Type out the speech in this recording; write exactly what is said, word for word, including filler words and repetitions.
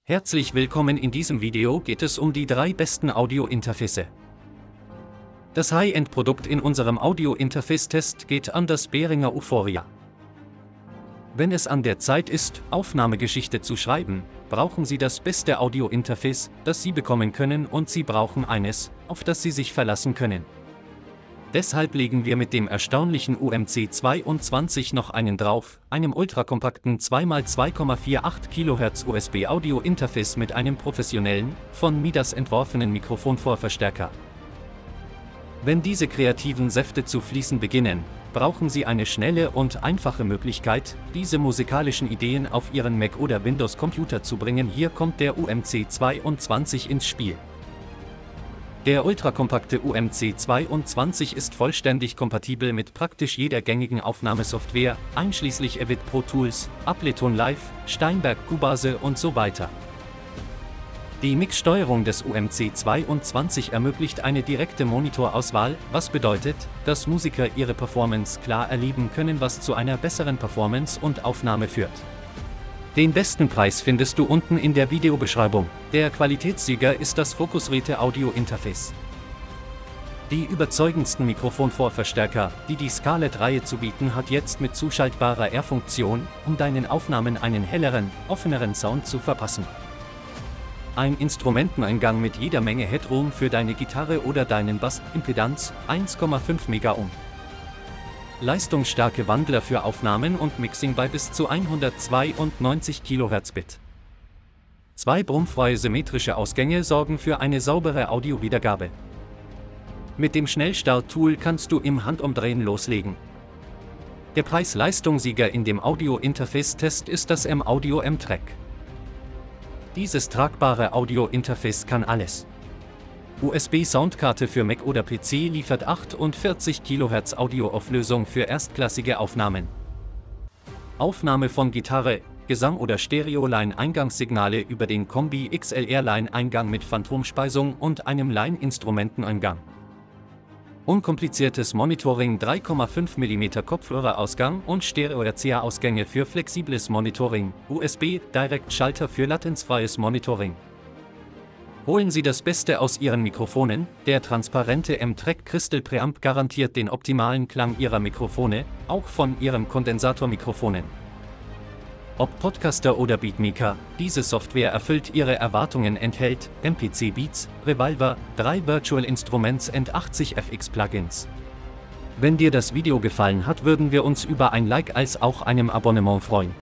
Herzlich willkommen, in diesem Video geht es um die drei besten Audio-Interface. Das High-End-Produkt in unserem Audio-Interface-Test geht an das Behringer Euphoria. Wenn es an der Zeit ist, Aufnahmegeschichte zu schreiben, brauchen Sie das beste Audio-Interface, das Sie bekommen können, und Sie brauchen eines, auf das Sie sich verlassen können. Deshalb legen wir mit dem erstaunlichen U M C zweiundzwanzig noch einen drauf, einem ultrakompakten zwei mal zwei Komma acht Kilohertz U S B-Audio-Interface mit einem professionellen, von Midas entworfenen Mikrofonvorverstärker. Wenn diese kreativen Säfte zu fließen beginnen, brauchen Sie eine schnelle und einfache Möglichkeit, diese musikalischen Ideen auf Ihren Mac oder Windows-Computer zu bringen. Hier kommt der U M C zweiundzwanzig ins Spiel. Der ultrakompakte U M C zweiundzwanzig ist vollständig kompatibel mit praktisch jeder gängigen Aufnahmesoftware, einschließlich Avid Pro Tools, Ableton Live, Steinberg Cubase und so weiter. Die Mixsteuerung des U M C zweiundzwanzig ermöglicht eine direkte Monitorauswahl, was bedeutet, dass Musiker ihre Performance klar erleben können, was zu einer besseren Performance und Aufnahme führt. Den besten Preis findest du unten in der Videobeschreibung. Der Qualitätssieger ist das Focusrite Audio Interface. Die überzeugendsten Mikrofonvorverstärker, die die Scarlett-Reihe zu bieten hat, jetzt mit zuschaltbarer R-Funktion, um deinen Aufnahmen einen helleren, offeneren Sound zu verpassen. Ein Instrumenteneingang mit jeder Menge Headroom für deine Gitarre oder deinen Bass, Impedanz eins Komma fünf Megaohm. Leistungsstarke Wandler für Aufnahmen und Mixing bei bis zu hundertzweiundneunzig Kilohertz Bit. Zwei brummfreie symmetrische Ausgänge sorgen für eine saubere Audiowiedergabe. Mit dem Schnellstart-Tool kannst du im Handumdrehen loslegen. Der Preis-Leistung-Sieger in dem Audio-Interface-Test ist das M-Audio M-Track. Dieses tragbare Audio-Interface kann alles. U S B-Soundkarte für Mac oder P C liefert achtundvierzig Kilohertz Audioauflösung für erstklassige Aufnahmen. Aufnahme von Gitarre, Gesang oder Stereo-Line-Eingangssignale über den Kombi X L R-Line-Eingang mit Phantomspeisung und einem Line-Instrumenteneingang. Unkompliziertes Monitoring, drei Komma fünf Millimeter Kopfhörerausgang und Stereo-R C A-Ausgänge für flexibles Monitoring, U S B-Direct-Schalter für latenzfreies Monitoring. Holen Sie das Beste aus Ihren Mikrofonen. Der transparente M-Track Crystal Preamp garantiert den optimalen Klang Ihrer Mikrofone, auch von Ihren Kondensatormikrofonen. Ob Podcaster oder Beatmaker, diese Software erfüllt Ihre Erwartungen, enthält M P C Beats, Revolver, drei Virtual Instruments und achtzig F X Plugins. Wenn dir das Video gefallen hat, würden wir uns über ein Like als auch einem Abonnement freuen.